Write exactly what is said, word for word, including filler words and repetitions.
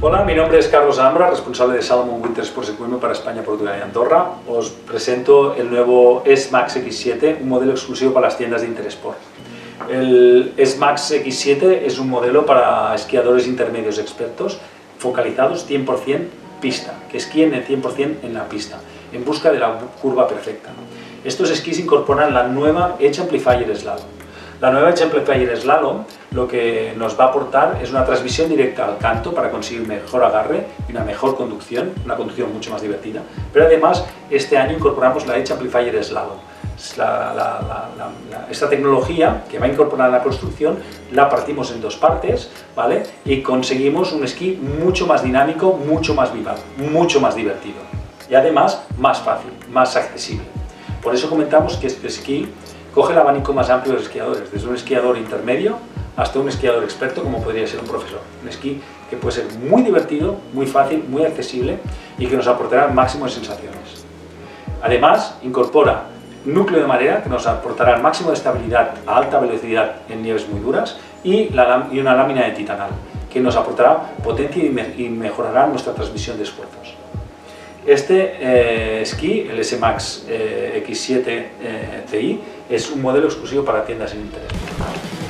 Hola, mi nombre es Carlos Ambra, responsable de Salomon Winter Sports Equipment para España, Portugal y Andorra. Os presento el nuevo S-Max X siete, un modelo exclusivo para las tiendas de Intersport. El S-Max X siete es un modelo para esquiadores intermedios expertos, focalizados cien por cien pista, que esquíen el cien por cien en la pista, en busca de la curva perfecta. Estos esquís incorporan la nueva Edge Amplifier Slalom. La nueva Edge Amplifier Slalom lo que nos va a aportar es una transmisión directa al canto para conseguir mejor agarre y una mejor conducción, una conducción mucho más divertida. Pero además, este año incorporamos la Edge Amplifier Slalom. La, la, la, la, la, esta tecnología que va a incorporar en la construcción la partimos en dos partes, ¿vale? Y conseguimos un esquí mucho más dinámico, mucho más vivaz, mucho más divertido y además más fácil, más accesible. Por eso comentamos que este esquí coge el abanico más amplio de los esquiadores, desde un esquiador intermedio hasta un esquiador experto como podría ser un profesor. Un esquí que puede ser muy divertido, muy fácil, muy accesible y que nos aportará el máximo de sensaciones. Además, incorpora núcleo de madera que nos aportará el máximo de estabilidad a alta velocidad en nieves muy duras y, la, y una lámina de titanal que nos aportará potencia y, me, y mejorará nuestra transmisión de esfuerzos. Este eh, esquí, el S-Max eh, X siete eh, T I, es un modelo exclusivo para tiendas en Intersport.